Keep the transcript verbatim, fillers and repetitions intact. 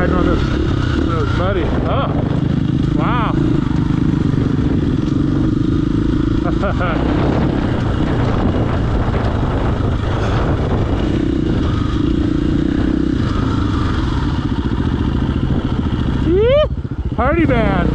riding on this, this muddy. Oh, wow. Party band.